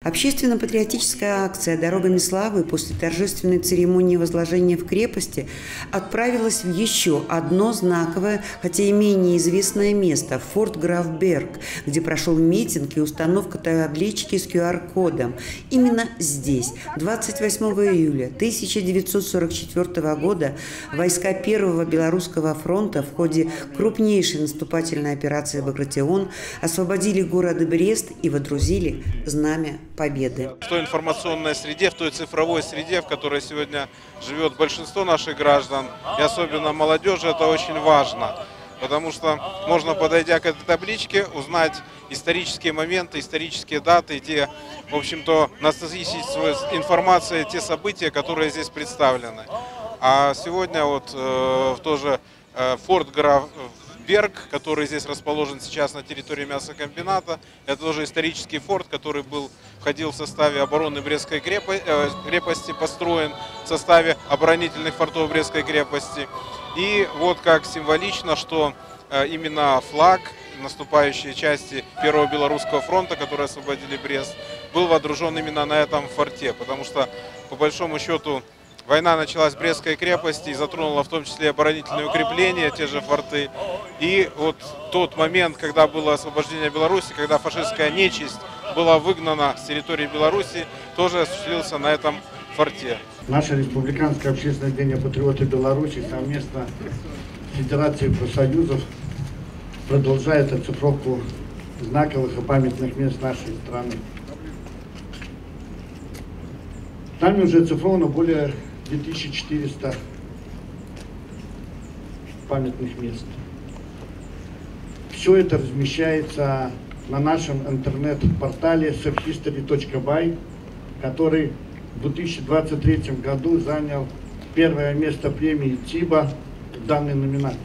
Общественно-патриотическая акция «Дорогами славы» после торжественной церемонии возложения в крепости отправилась в еще одно знаковое, хотя и менее известное место – форт Графберг, где прошел митинг и установка таблички с QR-кодом. Именно здесь, 28 июля 1944 года, войска Первого Белорусского фронта в ходе крупнейшей наступательной операции «Багратион» освободили город Брест и водрузили знамя победы. В той информационной среде, в той цифровой среде, в которой сегодня живет большинство наших граждан, и особенно молодежи, это очень важно. Потому что можно, подойдя к этой табличке, узнать исторические моменты, исторические даты, те, в общем-то, насытить информацией те события, которые здесь представлены. А сегодня вот тоже форт Графберг, который здесь расположен сейчас на территории мясокомбината, это тоже исторический форт, который входил в составе обороны Брестской крепости, построен в составе оборонительных фортов Брестской крепости. И вот как символично, что именно флаг наступающей части Первого Белорусского фронта, который освободили Брест, был водружен именно на этом форте, потому что, по большому счету, война началась в Брестской крепости и затронула в том числе оборонительные укрепления, те же форты. И вот тот момент, когда было освобождение Беларуси, когда фашистская нечисть была выгнана с территории Беларуси, тоже осуществился на этом форте. Наша Республиканское общественное объединение «Патриоты Беларуси» совместно с Федерацией профсоюзов продолжает оцифровку знаковых и памятных мест нашей страны. Нами уже оцифровано более 2400 памятных мест. Все это размещается на нашем интернет-портале surfhistory.by, который в 2023 году занял первое место премии ТИБА в данной номинации.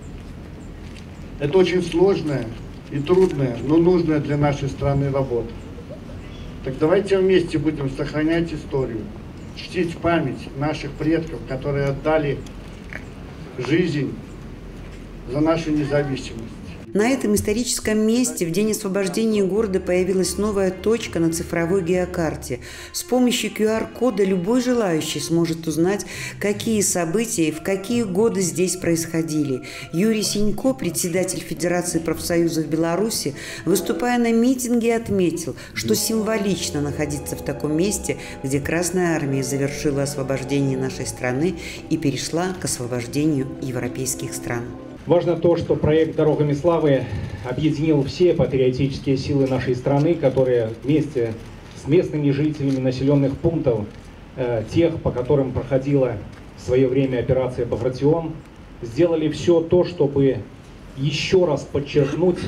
Это очень сложная и трудная, но нужная для нашей страны работа. Так давайте вместе будем сохранять историю, чтить память наших предков, которые отдали жизнь за нашу независимость. На этом историческом месте в день освобождения города появилась новая точка на цифровой геокарте. С помощью QR-кода любой желающий сможет узнать, какие события и в какие годы здесь происходили. Юрий Синько, председатель Федерации профсоюзов Беларуси, выступая на митинге, отметил, что символично находиться в таком месте, где Красная Армия завершила освобождение нашей страны и перешла к освобождению европейских стран. Важно то, что проект «Дорогами славы» объединил все патриотические силы нашей страны, которые вместе с местными жителями населенных пунктов, тех, по которым проходила в свое время операция «Багратион», сделали все то, чтобы еще раз подчеркнуть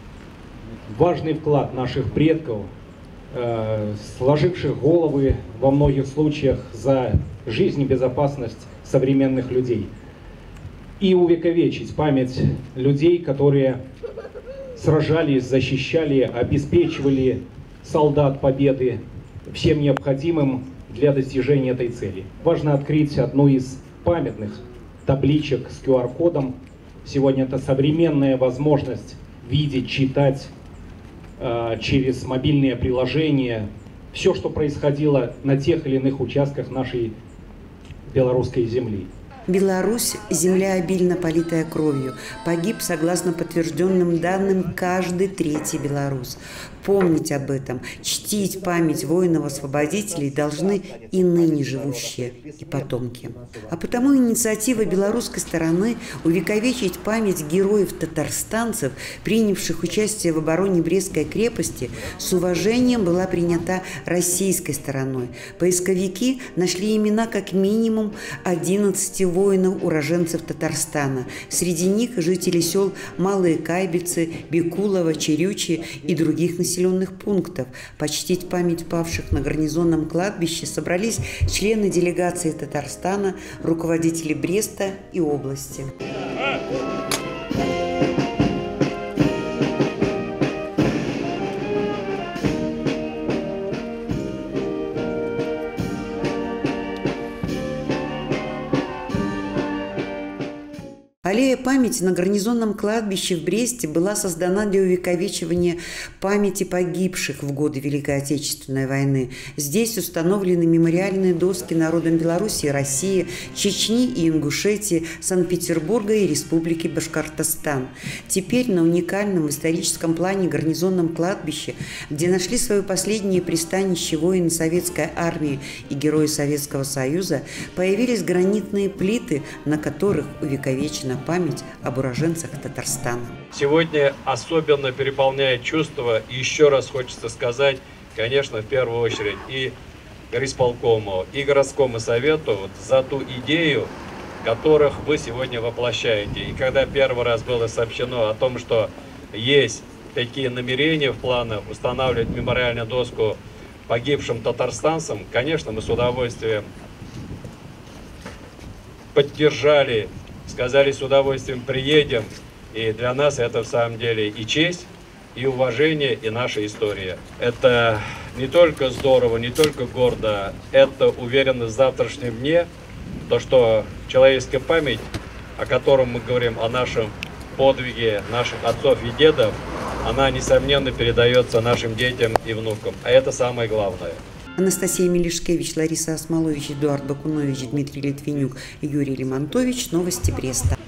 важный вклад наших предков, сложивших головы во многих случаях за жизнь и безопасность современных людей. И увековечить память людей, которые сражались, защищали, обеспечивали солдат победы всем необходимым для достижения этой цели. Важно открыть одну из памятных табличек с QR-кодом. Сегодня это современная возможность видеть, читать через мобильные приложения все, что происходило на тех или иных участках нашей белорусской земли. Беларусь – земля, обильно политая кровью. Погиб, согласно подтвержденным данным, каждый третий белорус. Помнить об этом, чтить память воинов-освободителей должны и ныне живущие, и потомки. А потому инициатива белорусской стороны увековечить память героев-татарстанцев, принявших участие в обороне Брестской крепости, с уважением была принята российской стороной. Поисковики нашли имена как минимум 11 воинов-уроженцев Татарстана. Среди них жители сел Малые Кайбицы, Бекулово, Черючи и других населенных пунктов. Почтить память павших на гарнизонном кладбище собрались члены делегации Татарстана, руководители Бреста и области. Аллея памяти на гарнизонном кладбище в Бресте была создана для увековечивания памяти погибших в годы Великой Отечественной войны. Здесь установлены мемориальные доски народам Беларуси и России, Чечни и Ингушетии, Санкт-Петербурга и Республики Башкортостан. Теперь на уникальном историческом плане гарнизонном кладбище, где нашли свое последнее пристанище воины Советской армии и герои Советского Союза, появились гранитные плиты, на которых увековечена память об уроженцах Татарстана. Сегодня особенно переполняет чувство, и еще раз хочется сказать, конечно, в первую очередь и горисполкому, и городскому совету за ту идею, которых вы сегодня воплощаете. И когда первый раз было сообщено о том, что есть такие намерения в планах устанавливать мемориальную доску погибшим татарстанцам, конечно, мы с удовольствием поддержали, сказали, с удовольствием приедем. И для нас это в самом деле и честь, и уважение, и наша история. Это не только здорово, не только гордо, это уверенность в завтрашнем дне, то, что человеческая память, о котором мы говорим, о нашем подвиге наших отцов и дедов, она, несомненно, передается нашим детям и внукам. А это самое главное. Анастасия Мелишкевич, Лариса Осмолович, Эдуард Бакунович, Дмитрий Литвинюк, Юрий Лимонтович. Новости Бреста.